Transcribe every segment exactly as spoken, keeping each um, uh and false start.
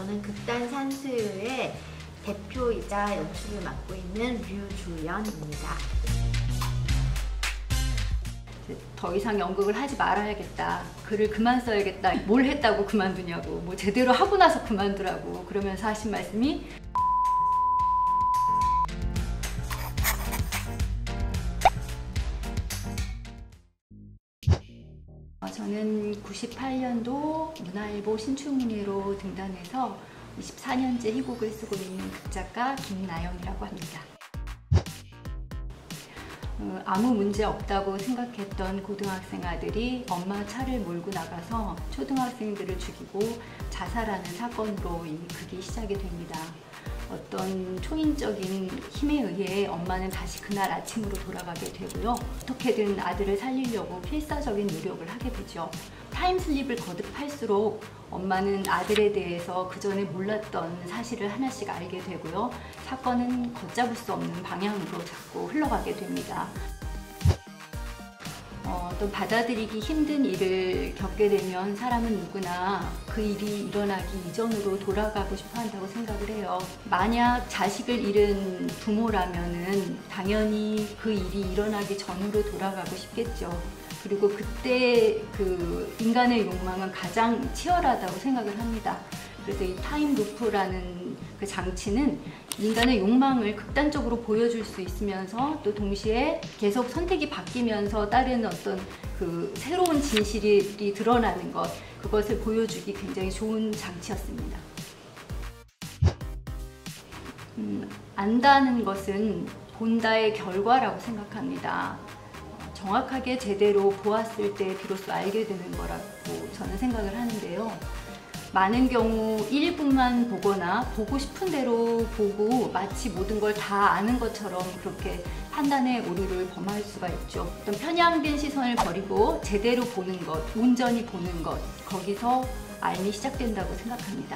저는 극단 산수유의 대표이자 연출을 맡고 있는 류주연입니다. 더 이상 연극을 하지 말아야겠다. 글을 그만 써야겠다. 뭘 했다고 그만두냐고. 뭐 제대로 하고 나서 그만두라고. 그러면서 하신 말씀이 저는 구십팔 년도 문화일보 신춘문예로 등단해서 이십사 년째 희곡을 쓰고 있는 극작가 김나영이라고 합니다. 어, 아무 문제 없다고 생각했던 고등학생 아들이 엄마 차를 몰고 나가서 초등학생들을 죽이고 자살하는 사건으로 이 극이 시작이 됩니다. 어떤 초인적인 힘에 의해 엄마는 다시 그날 아침으로 돌아가게 되고요. 어떻게든 아들을 살리려고 필사적인 노력을 하게 되죠. 타임슬립을 거듭할수록 엄마는 아들에 대해서 그 전에 몰랐던 사실을 하나씩 알게 되고요. 사건은 걷잡을 수 없는 방향으로 자꾸 흘러가게 됩니다. 어, 또 받아들이기 힘든 일을 겪게 되면 사람은 누구나 그 일이 일어나기 이전으로 돌아가고 싶어 한다고 생각을 해요. 만약 자식을 잃은 부모라면은 당연히 그 일이 일어나기 전으로 돌아가고 싶겠죠. 그리고 그때 그 인간의 욕망은 가장 치열하다고 생각을 합니다. 그래서 이 타임루프라는 그 장치는 인간의 욕망을 극단적으로 보여줄 수 있으면서 또 동시에 계속 선택이 바뀌면서 따르는 어떤 그 새로운 진실이 드러나는 것, 그것을 보여주기 굉장히 좋은 장치였습니다. 음, 안다는 것은 본다의 결과라고 생각합니다. 정확하게 제대로 보았을 때 비로소 알게 되는 거라고 저는 생각을 하는데요. 많은 경우 일부만 보거나 보고 싶은 대로 보고 마치 모든 걸 다 아는 것처럼 그렇게 판단의 오류를 범할 수가 있죠. 어떤 편향된 시선을 버리고 제대로 보는 것, 온전히 보는 것, 거기서 알미 시작된다고 생각합니다.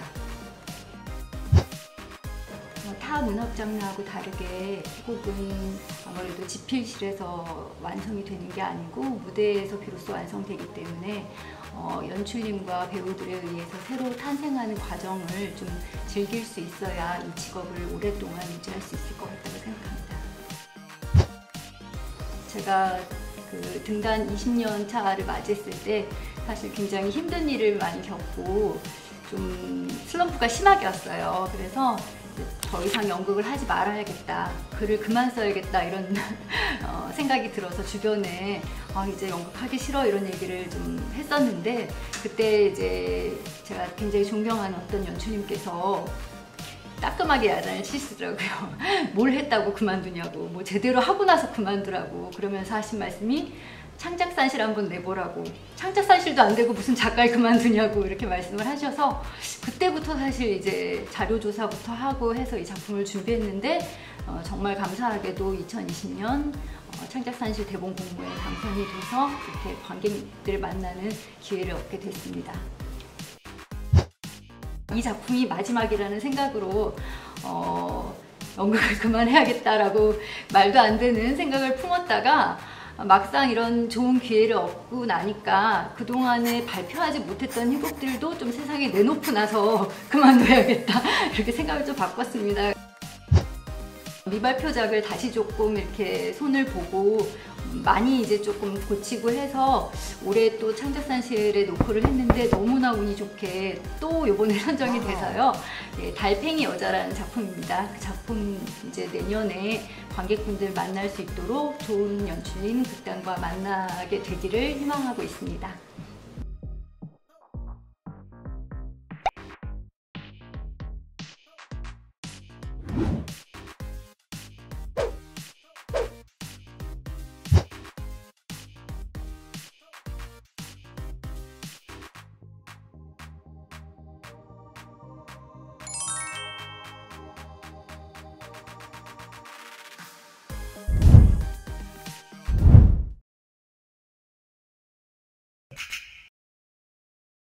타 문학 장르하고 다르게 희곡은 아무래도 집필실에서 완성이 되는 게 아니고 무대에서 비로소 완성되기 때문에 어, 연출님과 배우들에 의해서 새로 탄생하는 과정을 좀 즐길 수 있어야 이 직업을 오랫동안 유지할 수 있을 것 같다고 생각합니다. 제가 그 등단 이십 년 차를 맞이했을 때 사실 굉장히 힘든 일을 많이 겪고 좀 슬럼프가 심하게 왔어요. 그래서 더 이상 연극을 하지 말아야겠다. 글을 그만 써야겠다. 이런 어, 생각이 들어서 주변에 아, 이제 연극하기 싫어 이런 얘기를 좀 했었는데 그때 이제 제가 굉장히 존경하는 어떤 연출님께서 따끔하게 야단을 치시더라고요. 뭘 했다고 그만두냐고. 뭐 제대로 하고 나서 그만두라고. 그러면서 하신 말씀이 창작산실 한번 내보라고. 창작산실도 안 되고 무슨 작가를 그만두냐고 이렇게 말씀을 하셔서 그때부터 사실 이제 자료조사부터 하고 해서 이 작품을 준비했는데 어, 정말 감사하게도 이천이십 년 어, 창작산실 대본 공모에 당선이 돼서 이렇게 관객들을 만나는 기회를 얻게 됐습니다. 이 작품이 마지막이라는 생각으로 어, 연극을 그만해야겠다라고 말도 안 되는 생각을 품었다가 막상 이런 좋은 기회를 얻고 나니까 그동안에 발표하지 못했던 희곡들도 좀 세상에 내놓고 나서 그만둬야겠다 이렇게 생각을 좀 바꿨습니다. 미발표작을 다시 조금 이렇게 손을 보고 많이 이제 조금 고치고 해서 올해 또 창작산실에 녹화를 했는데 너무나 운이 좋게 또 이번에 선정이 돼서요. 예, 달팽이 여자라는 작품입니다. 그 작품 이제 내년에 관객분들 만날 수 있도록 좋은 연출인 극단과 만나게 되기를 희망하고 있습니다.